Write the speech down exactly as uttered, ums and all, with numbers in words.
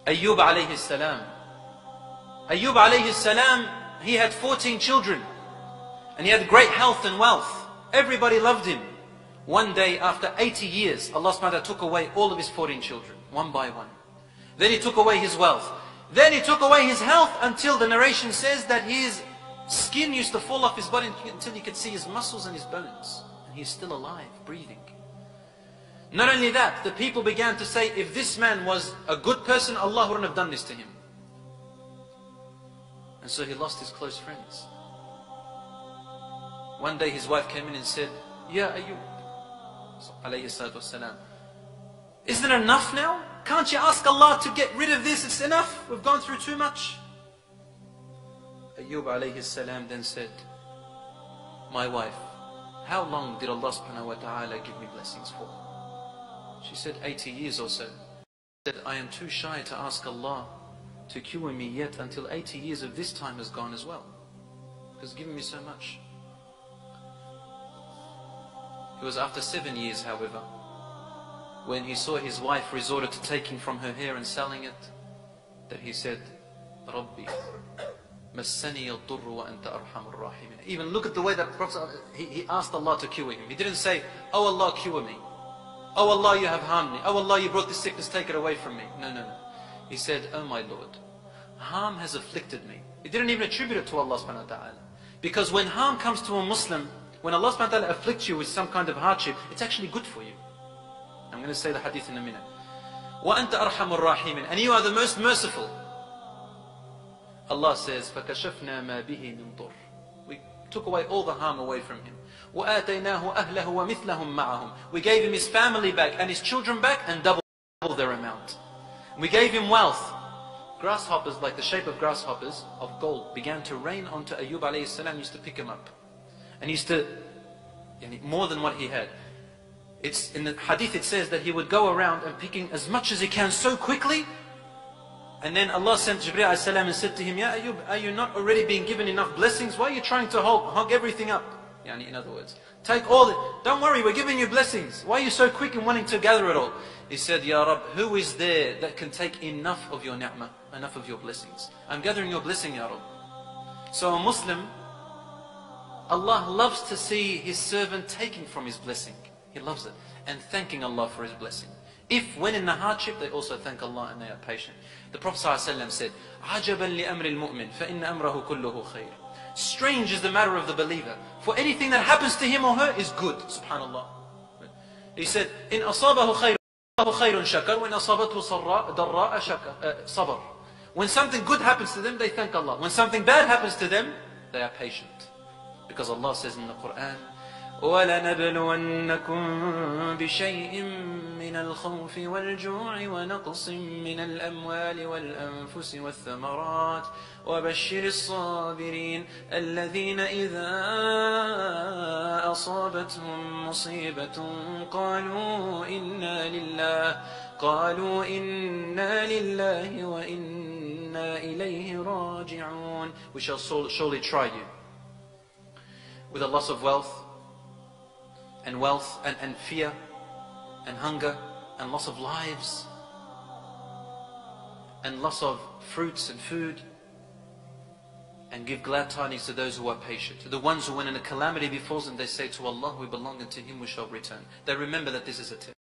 Ayyub alayhi salam. Ayyub alayhi salam, he had fourteen children. And he had great health and wealth. Everybody loved him. One day, after eighty years, Allah subhanahu wa ta'ala took away all of his fourteen children, one by one. Then he took away his wealth. Then he took away his health until the narration says that his skin used to fall off his body until you could see his muscles and his bones. And he's still alive, breathing. Not only that, the people began to say, if this man was a good person, Allah wouldn't have done this to him. And so he lost his close friends. One day his wife came in and said, Ya Ayyub, alayhi salatu wasalam, isn't it enough now? Can't you ask Allah to get rid of this? It's enough. We've gone through too much. Ayyub alayhi salam then said, my wife, how long did Allah subhanahu wa ta'ala give me blessings for? She said, eighty years or so. He said, I am too shy to ask Allah to cure me yet until eighty years of this time has gone as well. Because He's given me so much. It was after seven years, however, when he saw his wife resorted to taking from her hair and selling it, that he said, Rabbi, massani al-durru wa anta arhamur rahimin. Even look at the way that Prophet, he, he asked Allah to cure him. He didn't say, oh Allah, cure me. Oh Allah, you have harmed me. Oh Allah, you brought this sickness, take it away from me. No, no, no. He said, oh my Lord, harm has afflicted me. He didn't even attribute it to Allah subhanahu wa ta'ala. Because when harm comes to a Muslim, when Allah subhanahu wa ta'ala afflicts you with some kind of hardship, it's actually good for you. I'm going to say the hadith in a minute. وَأَنْتَ أَرْحَمُ الرَّاحِمِينَ. And you are the most merciful. Allah says, فَكَشَفْنَا مَا بِهِ مِنْ ضُرٍّ. We took away all the harm away from him. وَآتَيْنَاهُ أَهْلَهُ وَمِثْلَهُمْ مَعَهُم. We gave him his family back and his children back and double their amount. We gave him wealth. Grasshoppers, like the shape of grasshoppers of gold, began to rain onto Ayyub alayhi salam. Used to pick him up. And he used to, more than what he had. It's in the hadith it says that he would go around and picking as much as he can so quickly. And then Allah sent Jibreel alayhi salam and said to him, Ya Ayyub, are you not already being given enough blessings? Why are you trying to hog, hog everything up? Yani, in other words, take all it. Don't worry, we're giving you blessings. Why are you so quick in wanting to gather it all? He said, Ya Rabb, who is there that can take enough of your ni'mah, enough of your blessings? I'm gathering your blessing, Ya Rabb. So a Muslim, Allah loves to see His servant taking from His blessing. He loves it. And thanking Allah for His blessing. If, when in the hardship, they also thank Allah and they are patient. The Prophet ﷺ said, عَجَبًا لِأَمْرِ الْمُؤْمِنِ فَإِنَّ أَمْرَهُ كُلُّهُ خَيْرٌ. Strange is the matter of the believer. For anything that happens to him or her is good. Subhanallah. He said, إِنْ أَصَابَهُ خَيْرٌ خَيْرٌ شَكَرٌ وَإِنْ أَصَابَتْهُ ضَرَّاءَ صَبَرٌ. When something good happens to them, they thank Allah. When something bad happens to them, they are patient. Because Allah says in the Quran, وَلَنَبْلُوَنَّكُمْ بِشَيْءٍ مِّنَ الْخَوْفِ وَالْجُوعِ وَنَقْصٍ مِّنَ الْأَمْوَالِ وَالْأَنفُسِ وَالثَّمَرَاتِ وَبَشِّرِ الصَّابِرِينَ الَّذِينَ إِذَا أَصَابَتْهُم مُّصِيبَةٌ قَالُوا إِنَّا لِلَّهِ قَالُوا إِنَّا لِلَّهِ وَإِنَّا إِلَيْهِ رَاجِعُونَ. We shall surely try you with a loss of wealth, and wealth, and, and fear, and hunger, and loss of lives, and loss of fruits and food, and give glad tidings to those who are patient. To the ones who, when a calamity befalls them, they say to Allah, we belong, and to Him we shall return. They remember that this is a test.